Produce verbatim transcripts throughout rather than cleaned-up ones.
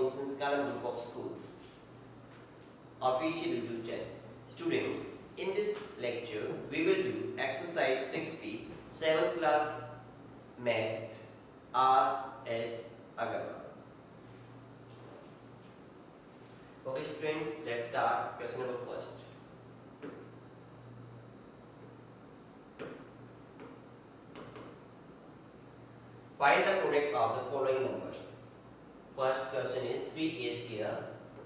from Sanskaram Group of Schools, official YouTube channel. Students, in this lecture, we will do exercise six B, seventh class math, R S Agarwal. Okay, students, let's start. Question number first. Find the product of the following numbers. First question is three a square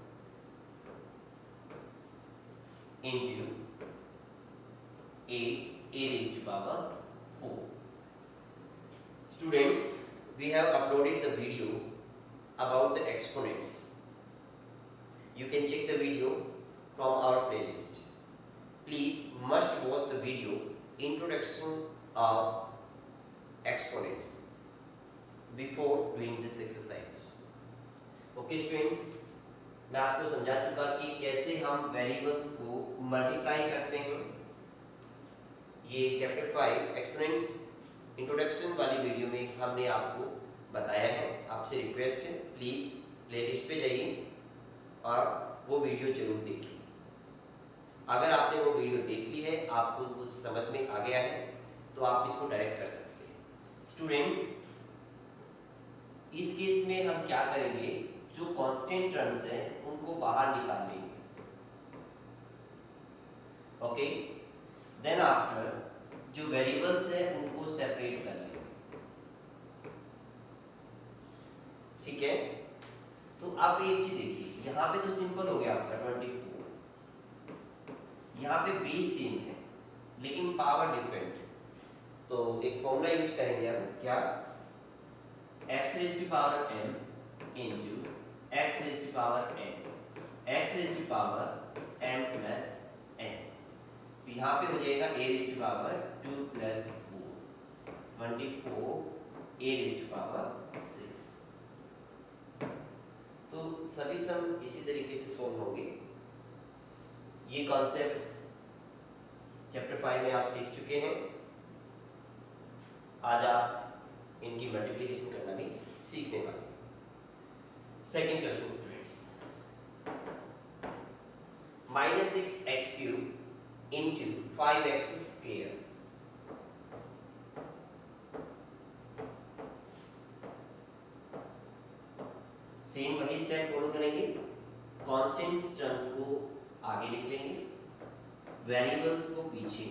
into eight a raised to power four. Students, we have uploaded the video about the exponents. You can check the video from our playlist. Please must watch the video introduction of exponents before doing this exercise. Okay students, मैं आपको समझा चुका कि कैसे हम variables को multiply करते हैं. ये चैप्टर फाइव एक्सपोनेंट्स इंट्रोडक्शन वाली वीडियो में हमने आपको बताया है. आपसे रिक्वेस्ट है, प्लीज प्लेलिस्ट पे जाइए और वो वीडियो जरूर देखिए. अगर आपने वो वीडियो देख ली है, आपको कुछ समझ में आ गया है, तो आप इसको डायरेक्ट कर सकते हैं. स्टूडेंट्स, इस केस में हम क्या करेंगे, जो कांस्टेंट टर्म्स हैं उनको बाहर निकाल लेंगे. ओके, देन आफ्टर जो वेरिएबल्स हैं उनको सेपरेट कर लेंगे. ठीक है, तो आप एक चीज देखिए, यहाँ पे तो सिंपल हो गया आपका ट्वेंटी फोर. यहाँ पे बेस सेम है लेकिन पावर डिफरेंट है. तो एक फॉर्मूला यूज करेंगे हम, क्या, x raised to power m into x raised to power n, x raised to power m plus n. तो यहाँ पे हो जाएगा a raised to power two plus four, twenty four a raised to power six. तो सभी सम इसी तरीके से सोल्व होंगे. ये कॉन्सेप्ट्स चैप्टर फाइव में आप सीख चुके हैं. आज आप इनकी मल्टीप्लिकेशन करना भी सीखने वाले. Second question students, minus six x cube into five x square. Same वही स्टेप फॉलो करेंगे. कांस्टेंट टर्म्स को आगे लिख लेंगे, वेरिएबल्स को पीछे.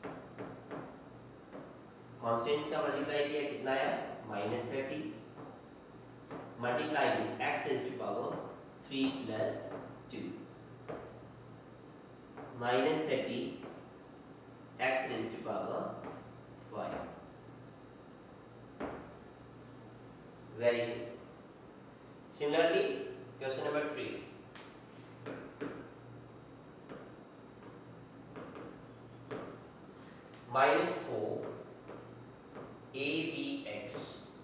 कांस्टेंट्स का मल्टीप्लाई किया, कितना आया, minus thirty. Multiply x raise to power three plus two, minus thirty x raise to power five. Very simple. Similarly question number three, minus four a b x.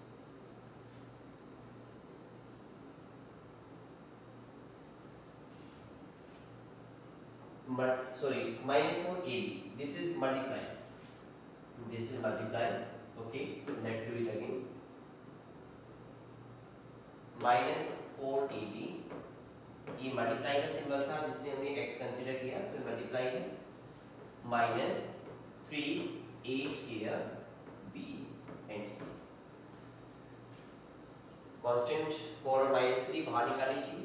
Sorry, minus four a b. This is multiply. This is multiply. Okay, let's do it again. Minus four a b. ये multiply का symbol था जिसमें हमने x consider किया, तो multiply है. Minus three a square b and c. Constant four और minus three बाहर निकाल लीजिए.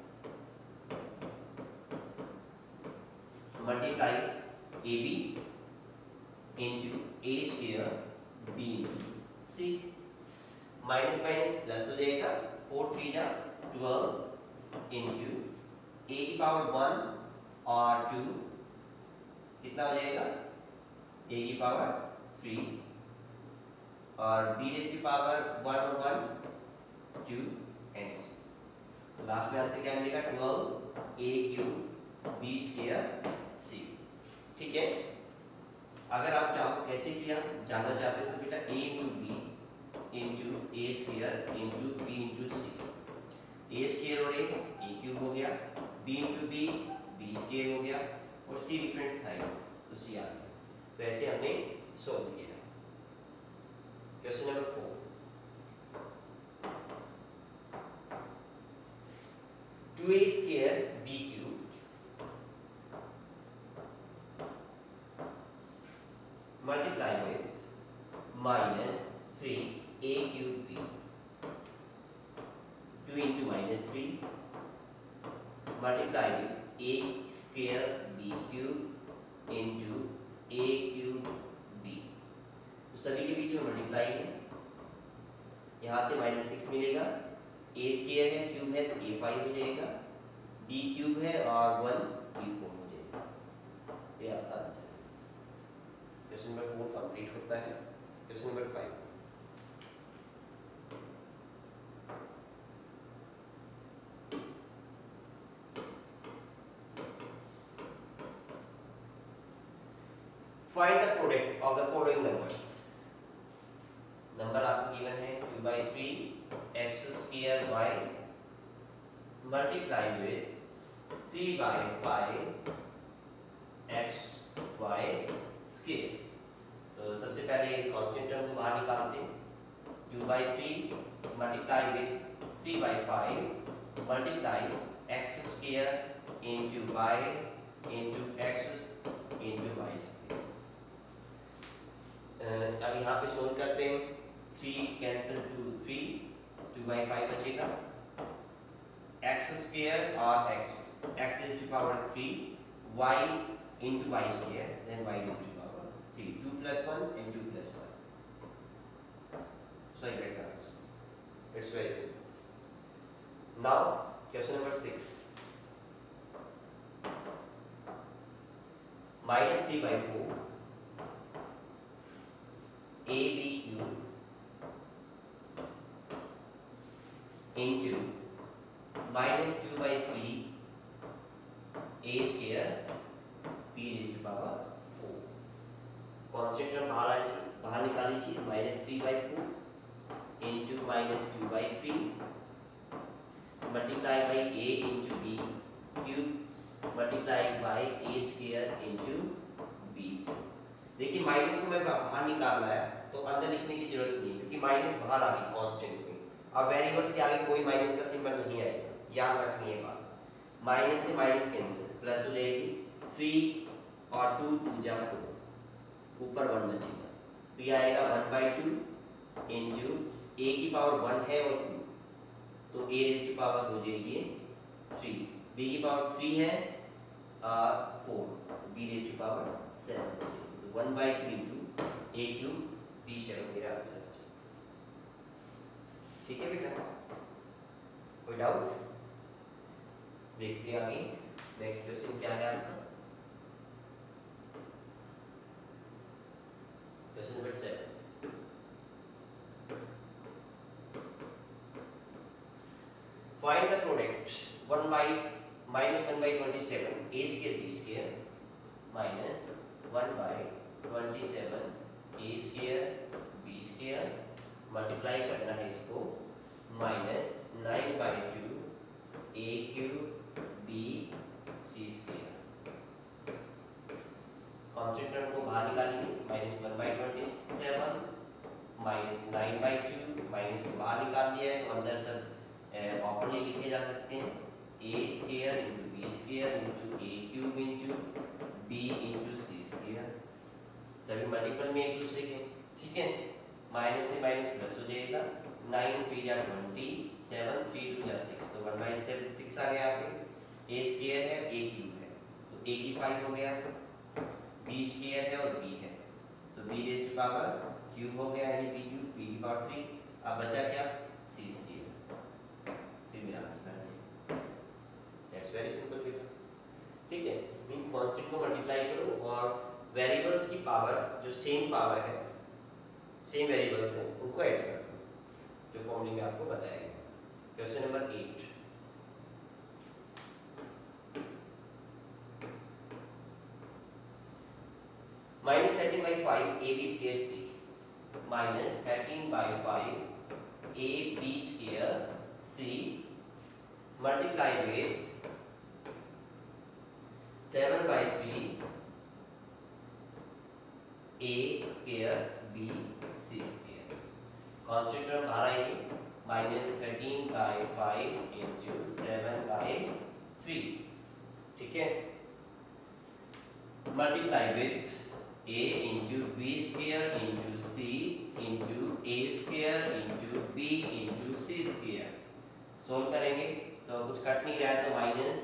Multiply a b into a square b into c. Minus minus plus हो जाएगा, फोर थ्री जा ट्वेल्व इंटू ए की पावर वन और टू, कितना हो जाएगा, ए की पावर थ्री और b raise to power one और one two and c. Last में आंसर क्या मिलेगा, twelve a cube b square c. ठीक है, अगर आप चाहो कैसे किया जानना चाहते हो तो बेटा a into b into a square into b into c. A square और ए ए क्यूब हो गया, b into b b square हो गया और सी डिफरेंट था तो सी आ गया. तो ऐसे हमने सॉल्व किया. Question number four, two A square b cube multiply with minus three a cube b, two into minus three multiply with a square b cube into a cube b. तो सभी के बीच में मल्टीप्लाई है, यहाँ से minus six मिलेगा, ए square है cube है तो ए फाइव हो जाएगा, बी क्यूब है और वन बी फोर हो जाएगा। ये आपका आंसर है। क्वेश्चन नंबर फोर कंप्लीट होता है। Question number five, find the product of the following numbers. Number आपको गिवन है two by three x square y multiply with three by five x y square. तो सबसे पहले constant term को बाहर निकालते हैं, two by three multiply with three by five multiply x square into y into x into y. अब यहाँ पे सोल्व करते हैं, three cancel two three, two by five बचेगा, एक्स स्क्वायर और x x raise to power three, y into y square, then y raise to power three, two plus one and two plus one. So I get the answer. It's very simple. Now question number six, minus three by four a b cube into minus two by three a square b raise to power four. Constant term बाहर बाहर निकाल लीजिए, minus three by four into minus two by three multiply by a into b cube multiply by a square into b. देखिए माइनस को मैं बाहर निकाल रहा है तो अंदर लिखने की जरूरत नहीं है, क्योंकि माइनस बाहर आ गई कांस्टेंट में। अब वेरिएबल्स के आगे कोई माइनस का सिंबल नहीं आएगा, याद रखनी है बात। माइनस से माइनस कैंसिल, प्लस हो जाएगी थ्री और टू टू जा फोर, ऊपर वन बचेगा, तो ये आएगा one by two into a की पावर वन है और टू, तो ए रेज टू पावर हो जाएगी थ्री, बी की पावर थ्री है फोर, तो b raise to power seven हो जाएगी। तो one by two into a cube b seven मेरा आंसर। ठीक है बेटा, कोई डाउट? देखते हैं आगे नेक्स्ट क्वेश्चन क्या है आपका। Question number seven, find the product one by minus one by twenty seven a square b square minus one by twenty seven a square b square, multiply करना है इसको, minus nine by two a cube b C square. Constant term को बाहर निकालिए, minus one by twenty seven minus nine by two, minus को बाहर निकाल दिया है तो अंदर सब ऑपरली लिखे जा सकते हैं, a square into B square into a cube into b into c square, सभी मल्टीपल में एक दूसरे के। ठीक है, माइनस से माइनस प्लस हो जाएगा, नाइन थ्री जा ट्वेंटी, सेवन थ्री टू जा सिक्स, तो वन बाई सेवन सिक्स आ गया आपके। ए स्क्वायर है ए क्यूब है तो ए की फाइव हो गया, बी स्क्वायर है और बी है तो b raise to power cube हो गया, यानी बी क्यूब, बी की पावर थ्री। अब बचा क्या, सी स्क्वायर, फिर मेरा आंसर है। दैट्स वेरी सिंपल बेटा। ठीक है, मीन कांस्टेंट को मल्टीप्लाई करो और वेरिएबल्स की पावर जो सेम पावर है, सेम वेरिएबल्स हैं, उनको ऐड कर दो, जो फॉर्मूले में आपको बताया गया। Question number eight, minus thirteen by five A B square c minus thirteen by five A B square C multiply with seven by three a square b C square. Constant term बाहर आएगी, minus thirteen by five into seven by three, ठीक है, multiply with a into B square into c into a square into b into c square. Solve करेंगे तो कुछ cut नहीं रहा है, तो minus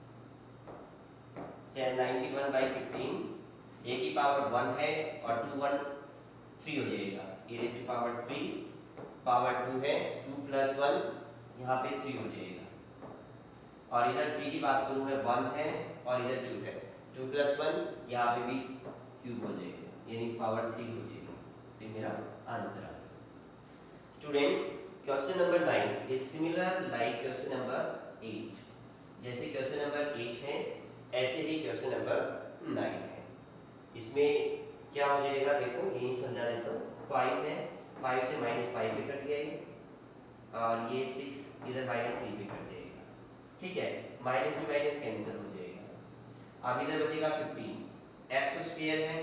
ninety one by fifteen, a की पावर वन है और टू वन थ्री हो जाएगा, a raise to power three, power two है, टू प्लस वन यहाँ पे थ्री हो जाएगा, और इधर सी की बात करूँ मैं वन है और इधर टू है, टू प्लस वन यहाँ पे भी क्यूब हो जाएगा, यानी पावर थ्री हो जाएगी। तो मेरा आंसर आ गया। Students, question number nine is similar like question number eight. जैसे क्वेश्चन नंबर एट है ऐसे ही क्वेश्चन नंबर नाइन है। इसमें क्या हो जाएगा, देखो यही समझा देता हूँ। फाइव है, फाइव से माइनस फाइव पे कट गया और ये सिक्स इधर माइनस थ्री पे कट जाएगा, ठीक है, माइनस में माइनस कैंसिल हो जाएगा। अब इधर बचेगा फिफ्टीन, एक्स स्क्वायर है,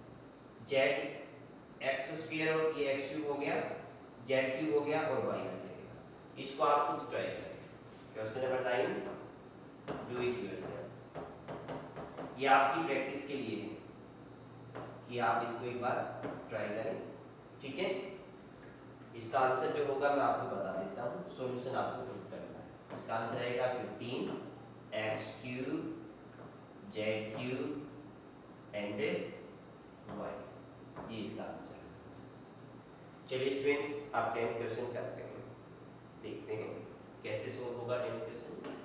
जेड एक्स स्क्वायर और ये एक्स क्यूब हो गया, जेड क्यूब हो गया और वाई आ जाएगा। इसको आप खुद ट्राई करें। Question number nine, do it yourself. ये आपकी प्रैक्टिस के लिए है कि आप इसको एक बार ट्राई करें, ठीक है। इसका आंसर जो होगा मैं आपको बता देता हूँ, सॉल्यूशन आपको खुद करना है। इसका आंसर आएगा fifteen x cube z cube and y, ये इसका आंसर है। चलिए स्टूडेंट्स, आप टेंथ क्वेश्चन करते हैं, देखते हैं कैसे सोल्व होगा tenth question.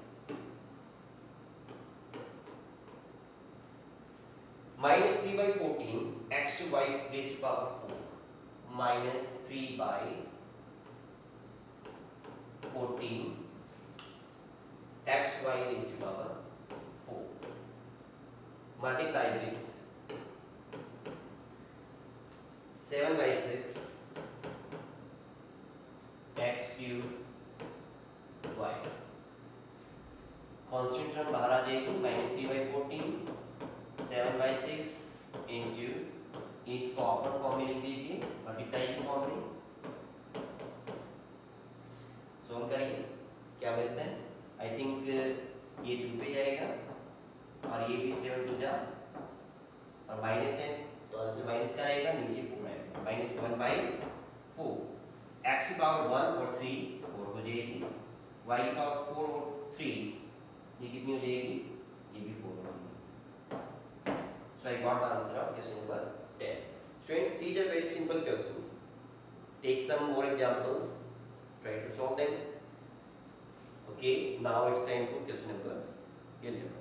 Minus three by fourteen x two y raise to power four minus three by fourteen x y raise to power four multiply with seven by six x cube y. Constant term बाहर आ जाएगी, minus three by fourteen seven by six into इसको upper form में लिख दीजिए, multiply की form में। Solve करिए क्या मिलता है। आई थिंक ये टू पे जाएगा और ये भी सेवन टू जा और माइनस है तो आंसर माइनस का रहेगा, नीचे फोर आएगा, minus one by four. X की पावर वन और थ्री फोर हो जाएगी, वाई की पावर फोर और थ्री ये कितनी हो जाएगी, ये भी फोर हो जाएगी। So I got the answer of question number ten. Students, these are very simple questions. Take some more examples, try to solve them. Okay, now it's time for question number eleven.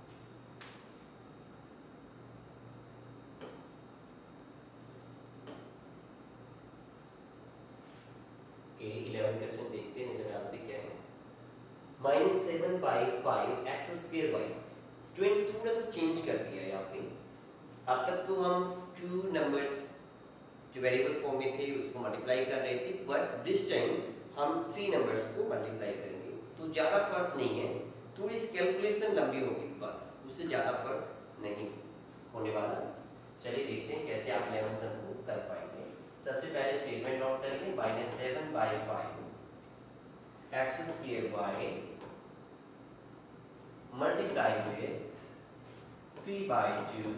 Okay, eleventh question देखते हैं, नजर डालते क्या है। Minus seven by five x square y. Students थोड़ा सा change कर दिया है यहाँ पे। अब तक तो हम टू नंबर्स जो वेरिएबल फॉर्म में थे उसको मल्टीप्लाई कर रहे थे, बट दिस टाइम हम थ्री नंबर्स को मल्टीप्लाई करेंगे, तो ज़्यादा फर्क नहीं है, थोड़ी सी कैलकुलेशन लंबी होगी बस, उससे ज़्यादा फर्क नहीं होने वाला। चलिए देखते हैं कैसे आप इलेवन सब को कर पाएंगे। सबसे पहले स्टेटमेंट नोट करिए, minus seven by five x square y multiply with three by two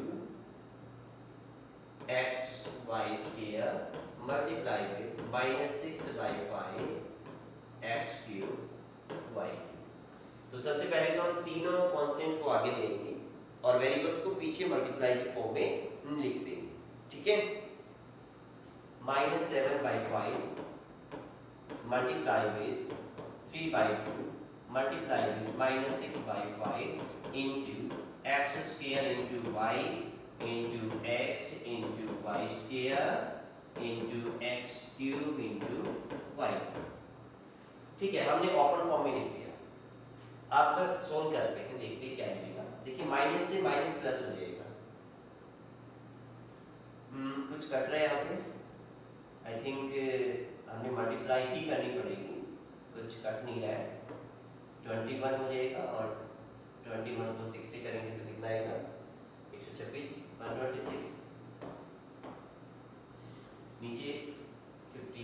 x y square multiply with minus six by five x cube y cube. तो सबसे पहले तो हम तीनों कांस्टेंट को आगे देंगे और वेरिएबल्स को पीछे मल्टीप्लाई की फॉर्म में लिख देंगे, ठीक है। Minus seven by five multiply with three by two multiply with minus six by five into x square into y into x into y square into x cube into y. ठीक है, हमने open form में लिख दिया। अब solve करते हैं, देखते हैं क्या मिलेगा। देखिए माइनस से माइनस प्लस हो जाएगा। हम्म कुछ कट रहा है यहाँ पे, आई थिंक हमने मल्टीप्लाई ही करनी पड़ेगी, कुछ कट नहीं रहा है। ट्वेंटी वन हो जाएगा और ट्वेंटी वन को सिक्स से करेंगे तो कितना आएगा, एक सौ छब्बीस, वन ट्वेंटी सिक्स, नीचे फिफ्टी।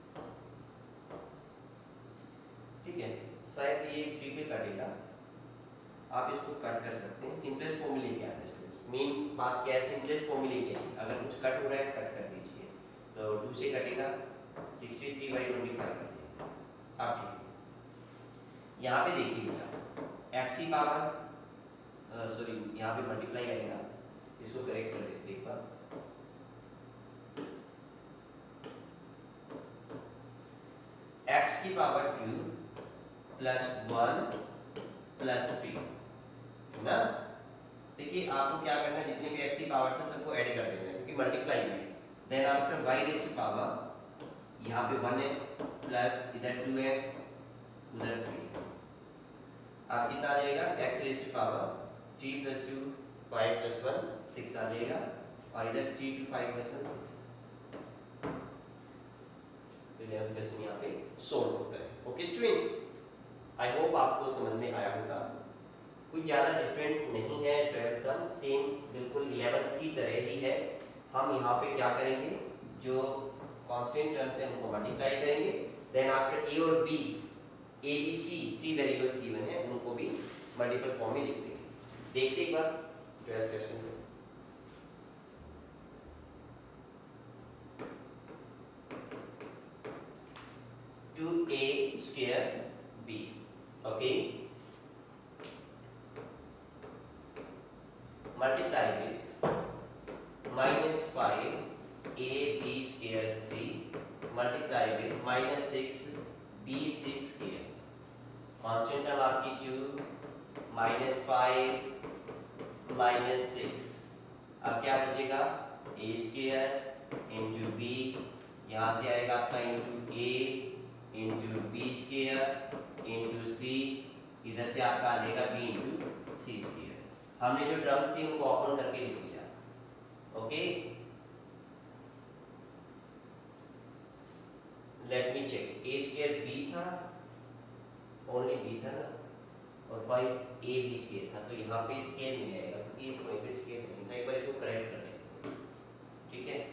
ठीक है, शायद ये थ्री पे कटेगा, आप इसको कट कर सकते हैं। सिंपलेस्ट फॉर्म लेके आते हैं स्टूडेंट्स। मेन बात क्या है, सिंपलेस्ट फॉर्म लेके आइए। अगर कुछ कट हो रहा है कट कर दीजिए। तो टू से कटेगा sixty three by twenty five कर दिया। अब ठीक है, यहाँ पे देखिए भैया एक्स की पावर सॉरी यहाँ पे मल्टीप्लाई करेगा, इसको करेक्ट कर देते एक बार। एक्स की power two plus one plus three है ना। देखिए आपको क्या करना है, जितने भी एक्स की पावर से सबको ऐड कर देना है क्योंकि मल्टीप्लाई में। Then after y raise to power यहाँ पे वन है प्लस इधर टू है उधर थ्री है। आप कितना आ जाएगा, x raise to power three plus two five plus one six आ जाएगा और इधर three two five plus one six. तो इलेवेंथ क्वेश्चन यहाँ पे सोल्व होता है। ओके स्टूडेंट्स, आई होप आपको समझ में आया होगा। कुछ ज़्यादा डिफरेंट नहीं है, ट्वेल्थ सम सेम बिल्कुल इलेवेंथ की तरह ही है। हम यहाँ पे क्या करेंगे, जो कांस्टेंट टर्म्स है उनको मल्टीप्लाई करेंगे। देन आफ्टर ए और B, A B C three variables given है, उनको भी मल्टीपल फॉर्म में लिख देंगे। देखते एक बार ट्वेल्थ क्वेश्चन को। Two A square B, okay, multiply with minus five A B square C multiply with minus six B C square. Constant term आपकी two minus five minus six. अब क्या बचेगा, ए स्क्वायर इंटू बी, यहाँ से आएगा आपका into A into B square into C, इधर से आपका आ जाएगा बी इंटू सी स्क्वायर। हमने जो टर्म्स थी उनको ओपन करके लिख दिया। Okay, let me check. A square B था, ओनली बी था ना, और फाइव ए बी स्क्वायर था, तो यहाँ पे स्क्वायर नहीं आएगा क्योंकि इस पॉइंट पे स्क्वायर नहीं था। एक बार इसको करेक्ट कर लेंगे, ठीक है।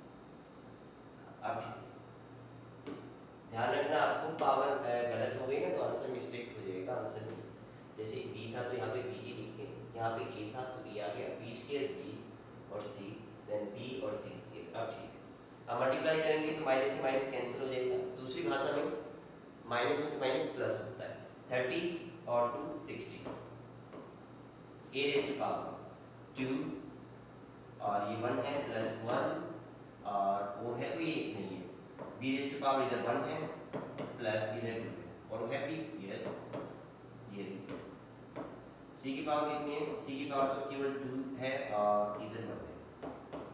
अब ध्यान रखना, आपको पावर गलत हो गई ना तो आंसर मिस्टेक हो जाएगा, आंसर नहीं। जैसे बी था तो यहाँ पे बी ही लिखे, यहाँ पे ए था तो ए आ गया, बी स्क्वायर बी और सी, देन बी और सी स्क्वायर। अब ठीक है, अब मल्टीप्लाई करेंगे तो माइनस से माइनस कैंसिल हो जाएगा। दूसरी भाषा में माइनस इंटू माइनस प्लस होता है। थर्टी और two sixty, A raise to power two और ये वन है प्लस वन और वो है कोई एक नहीं है, बी रेज़ टू पावर इधर वन है प्लस इधर टू है और वो है बी, यस ये देखिए। सी की पावर कितनी है, सी की पावर तो केवल टू है और इधर वन है।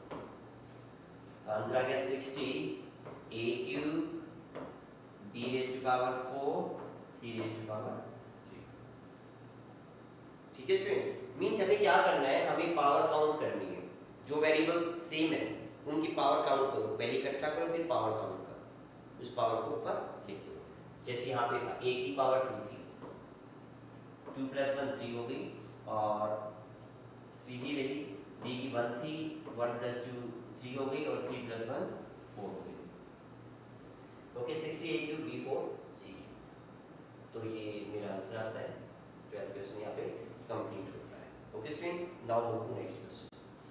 आंसर आ गया sixty A cube B raise to power four C raise to power three. ठीक है स्टूडेंट्स, मींस हमें क्या करना है, हमें पावर काउंट करनी है। जो वेरिएबल सेम है उनकी पावर काउंट करो, पहले इकट्ठा करो फिर पावर काउंट करो, उस पावर को ऊपर लिख दो। जैसे यहाँ पे था ए की पावर टू थी, टू प्लस वन थ्री हो गई और थ्री ही रही, बी की वन थी, वन प्लस टू थ्री हो गई और थ्री प्लस वन फोर हो गई। Okay, sixty A cube B four C. तो ये मेरा आंसर आता है। ट्वेल्थ क्वेश्चन यहाँ पे कंप्लीट होता है। Okay students, now move to next question.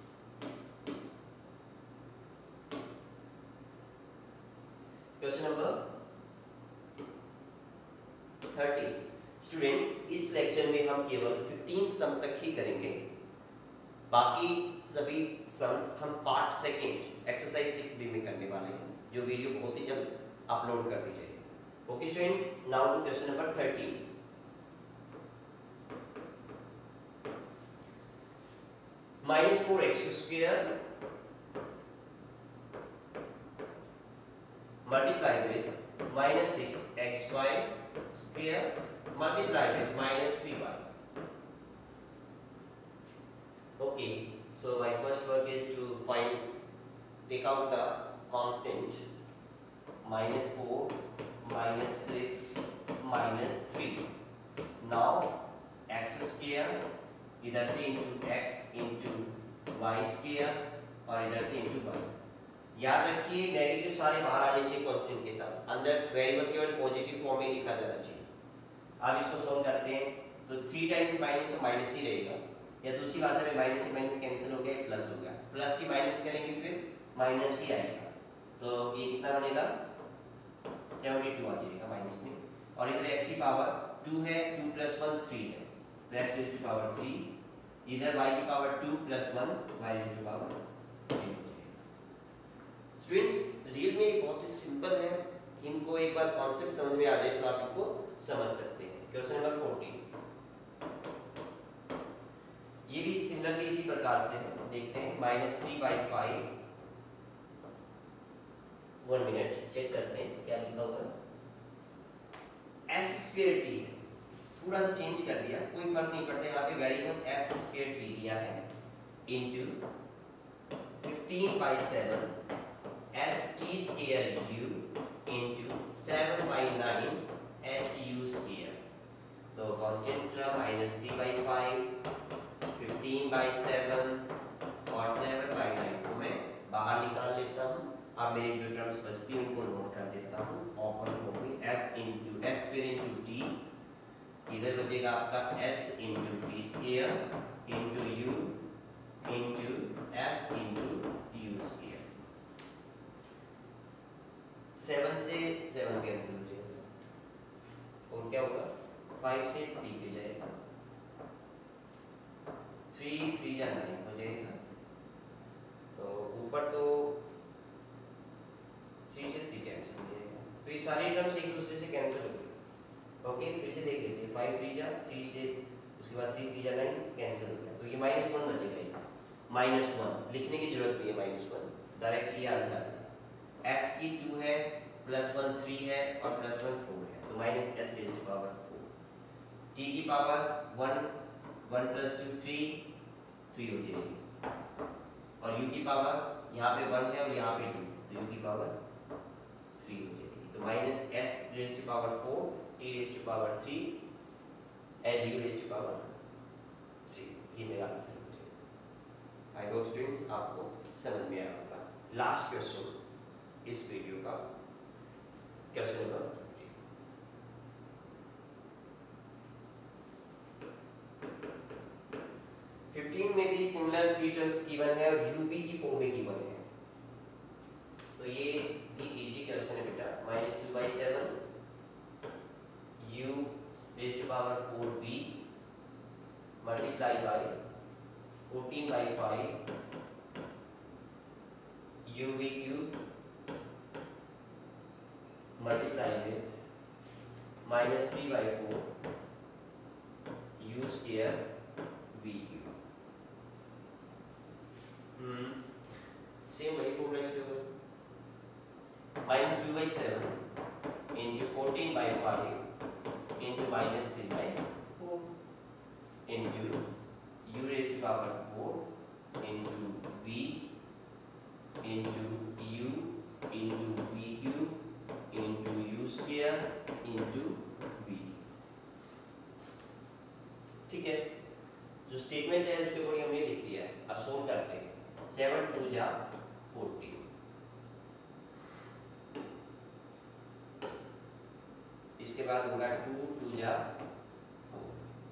Question number thirty. Students, इस लेक्चर में हम केवल फिफ्टीन सम तक ही करेंगे, बाकी सभी सम्स हम part second exercise six B में करने वाले हैं, जो वीडियो बहुत ही जल्द अपलोड कर दी जाएगी। Okay students, now to question number thirteen. Minus four x square multiply with minus six x y square multiply with minus three y. Okay, so my first work is to find, take out the constant minus four, minus six, minus three. Now x square इधर से into x into y square और इधर से into y। याद रखिए negative सारे बाहर आने चाहिए कांस्टेंट के साथ, अंदर वेरिएबल केवल पॉजिटिव फॉर्म में लिखा जाना चाहिए। अब इसको सॉल्व करते हैं तो थ्री टाइम्स माइनस तो माइनस ही रहेगा, या दूसरी भाषा में माइनस से माइनस कैंसिल हो गया, प्लस हो गया, प्लस की माइनस करेंगे फिर माइनस ही आएगा, तो ये कितना बनेगा सेवेंटी टू आ जाएगा माइनस में। और इधर x की पावर टू है, टू प्लस वन थ्री है, तो x raise to power three, इधर y की power two plus one y raise to power three हो जाएगा। स्टूडेंट्स रियल में बहुत ही सिंपल है, इनको एक बार कॉन्सेप्ट समझ में आ जाए तो आप इनको समझ सकते हैं। क्वेश्चन नंबर फोर्टीन, ये भी सिमिलरली इसी प्रकार से है, देखते हैं। Minus three by five, one minute check करते हैं क्या लिखा हुआ है। एस स्क्वायर टी है, थोड़ा सा चेंज कर दिया, कोई फर्क नहीं पड़ता, यहाँ पे वेरिएबल एस स्क्वायर टी दिया है into fifteen by seven S T square U into seven by nine S U square. तो constant term minus three by five, fifteen by seven और सेवन बाई नाइन को मैं बाहर निकाल लेता हूँ। अब मेरी जो टर्म्स बचती है उनको नोट कर देता हूँ। ओपन हो गई s into S square into T, इधर बचेगा आपका s into T square into U into S into U square. Seven से सेवन कैंसिल हो जाएगा और क्या होगा, फाइव से थ्री पे जाएगा, थ्री थ्री या नाइन हो जाएगा, तो ऊपर तो थ्री से थ्री कैंसिल हो जाएगा, तो ये सारी टर्म्स एक दूसरे से कैंसिल हो गई। ओके, फिर से देख लेते हैं, फाइव थ्री जा थ्री से, उसके बाद थ्री थ्री जा नाइन कैंसिल हो गया, तो ये माइनस वन बचेगा, माइनस वन लिखने की जरूरत नहीं है, माइनस वन डायरेक्टली आंसर आ जाएगा। एक्स की टू है, प्लस वन थ्री है और प्लस वन फोर है, तो minus S raise to power four. T की power one, one plus two three, three हो जाएगी, और यू की पावर यहाँ पे वन है और यहाँ पे टू, तो यू की पावर थ्री हो जाएगी, तो minus S raise to power four, T raise to power three and U raise to power three, ये मेरा आंसर हो जाएगा। आई होप स्टूडेंट्स आपको समझ में आया होगा। लास्ट क्वेश्चन इस वीडियो का, क्वेश्चन नंबर फिफ्टीन में भी सिमिलर थ्री टर्म्स गिवन है और यूपी की फॉर्म में गिवन है, तो ये भी इजी क्वेश्चन है बेटा। Minus two by seven U raise to power four V multiply by fourteen by five U V cube multiply with minus three by four U square V cube. Hmm same वही formula use होगा, minus two by seven into fourteen by five into minus three by four into U raise to power four into V into U into V cube into U square into V. ठीक है, जो statement है उसके ऊपर हमने लिख दिया है, अब सोल्व करते हैं। सेवन टू जा फोर्टीन, इसके बाद होगा टू टू जा फोर,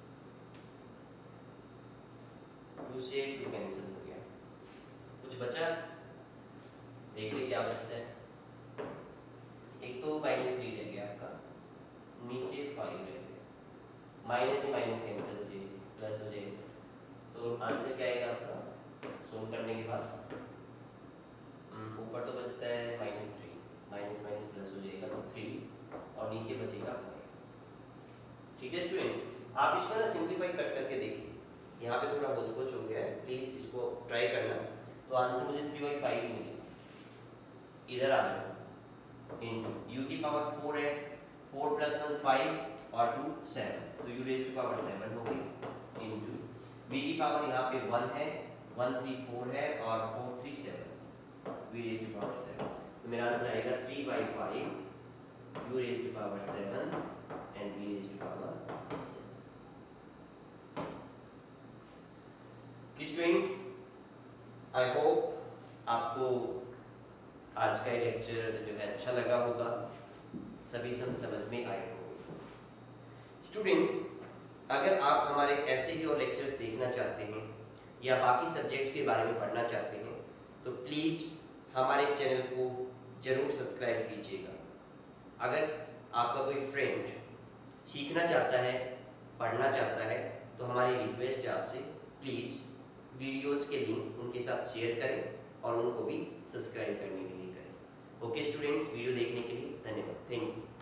टू से टू कैंसिल हो गया, कुछ बचा, देखते क्या बचता है। एक तो माइनस थ्री रह गया आपका, नीचे फाइव रह गया, माइनस से माइनस कैंसिल हो जाएगी, प्लस हो जाएगी, तो आंसर क्या आएगा आपका सोल्व करने के बाद। ऊपर तो बचता है minus three, minus minus plus हो जाएगा तो थ्री, और नीचे बचेगा फाइव। ठीक है स्टूडेंट्स, आप इसको ना सिंप्लीफाई कर करके देखिए, यहाँ पे थोड़ा होच पोच हो गया है, प्लीज इसको ट्राई करना, तो आंसर मुझे थ्री बाई फाइव मिलेगा। इधर आ जाओ, इन यू की पावर फोर है, फोर प्लस वन फाइव और टू सेवन, तो U raise to power seven हो गई, इनटू वी की पावर यहाँ पे वन है, वन थ्री फोर है और four three seven, V raise to power seven, तो मेरा आंसर आएगा three by five U raise to power seven and V raise to power students. I hope आपको आज का लेक्चर जो है अच्छा लगा होगा, सभी सब समझ में आए होंगे। स्टूडेंट्स अगर आप हमारे ऐसे ही और लेक्चर्स देखना चाहते हैं या बाकी सब्जेक्ट्स के बारे में पढ़ना चाहते हैं तो प्लीज़ हमारे चैनल को ज़रूर सब्सक्राइब कीजिएगा। अगर आपका कोई फ्रेंड सीखना चाहता है, पढ़ना चाहता है तो हमारी रिक्वेस्ट है आपसे, प्लीज़ वीडियोज़ के लिंक उनके साथ शेयर करें और उनको भी सब्सक्राइब करने के लिए करें। ओके स्टूडेंट्स, वीडियो देखने के लिए धन्यवाद। Thank you.